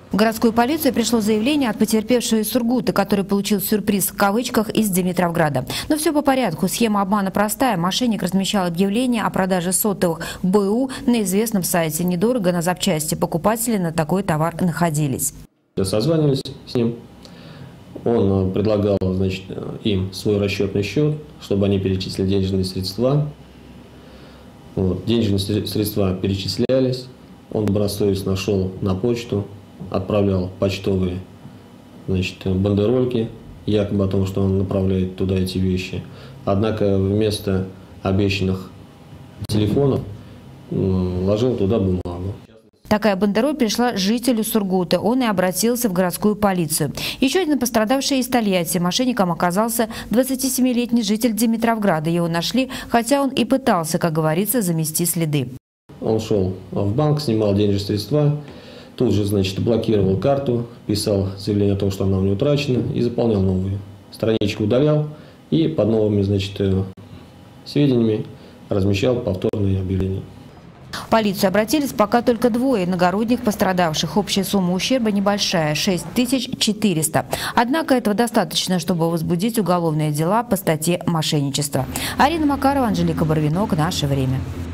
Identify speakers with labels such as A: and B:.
A: В городскую полицию пришло заявление от потерпевшего из Сургута, который получил сюрприз в кавычках из Димитровграда. Но все по порядку. Схема обмана простая. Мошенник размещал объявление о продаже сотовых БУ на известном сайте. Недорого на запчасти. Покупатели на такой товар находились.
B: Созванивались с ним. Он предлагал, значит, им свой расчетный счет, чтобы они перечислили денежные средства. Денежные средства перечислялись. Он добросовестно шел на почту, отправлял почтовые, значит, бандерольки, якобы о том, что он направляет туда эти вещи. Однако вместо обещанных телефонов ложил туда бумагу.
A: Такая бандероль пришла жителю Сургута. Он и обратился в городскую полицию. Еще один пострадавший из Тольятти. Мошенником оказался 27-летний житель Димитровграда. Его нашли, хотя он и пытался, как говорится, замести следы.
B: Он шел в банк, снимал денежные средства, тут же, значит, блокировал карту, писал заявление о том, что она у него утрачена, и заполнял новую. Страничку удалял и под новыми, значит, сведениями размещал повторные объявления.
A: В полицию обратились пока только двое иногородних пострадавших. Общая сумма ущерба небольшая – 6400. Однако этого достаточно, чтобы возбудить уголовные дела по статье «Мошенничество». Арина Макарова, Анжелика Барвинок. Наше время.